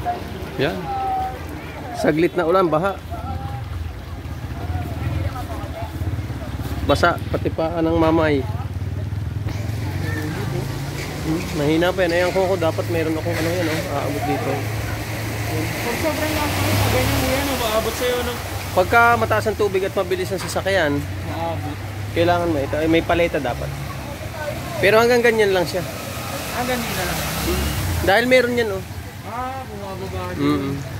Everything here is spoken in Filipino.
Yan. Saglit na ulan, baha. Basa, pati pa ng mamay. Mahina pa yan. Ayan ko dapat meron akong ano yan, aabot dito. Pag sobrang lakas, pag ganyan mo yan, maabot sa'yo, no? Pagka mataas ang tubig at mabilis ang sasakyan, Maabot. kailangan mo ito. May paleta dapat. Pero hanggang ganyan lang siya. Ganyan na lang. Dahil meron yan, bumababa din.